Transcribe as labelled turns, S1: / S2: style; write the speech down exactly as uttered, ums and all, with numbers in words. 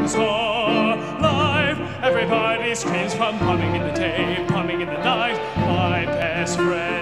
S1: songs for life. Everybody screams from humming in the day, humming in the night. My best friend.